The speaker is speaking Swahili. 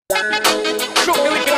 ช่วงนี้วิกฤต